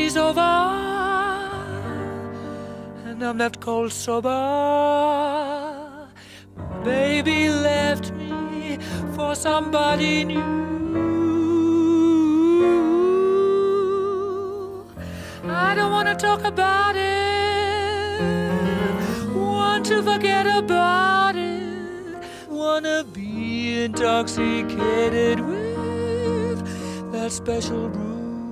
party's over, and I'm left cold sober. Baby left me for somebody new. I don't want to talk about it, want to forget about it, wanna be intoxicated with that special brew.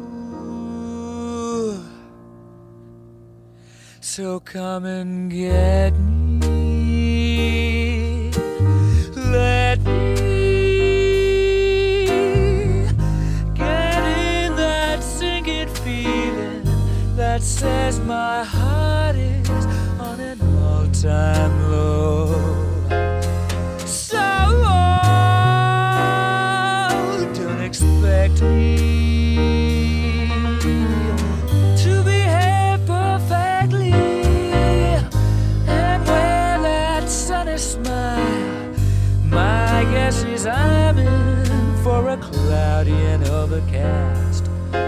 So come and get me, let me get in that sinking feeling that says my heart is on an all-time low. So don't expect me to behave perfectly and wear that sunny smile. My guess is I'm in for a cloudy and overcast.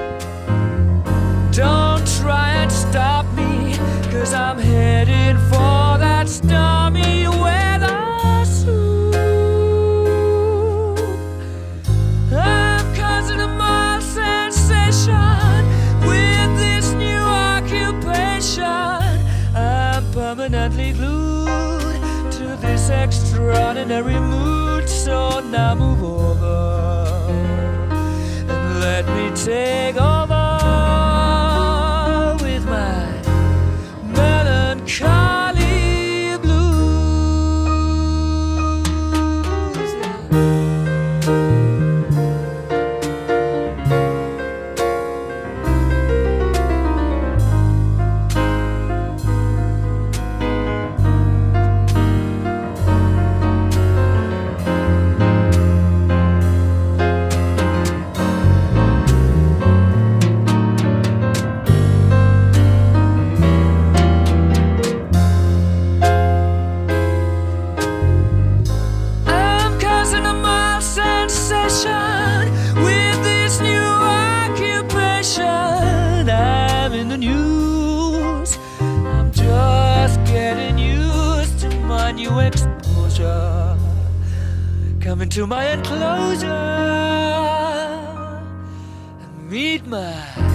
Don't try and stop me, 'cause I'm headed for that stormy weather soon. I'm causing a mild sensation with this new occupation. I'm permanently glued to this extraordinary mood. So now move over and let me take over with my melancholy blues. With this new occupation, I'm in the news. I'm just getting used to my new exposure. Come into my enclosure and meet my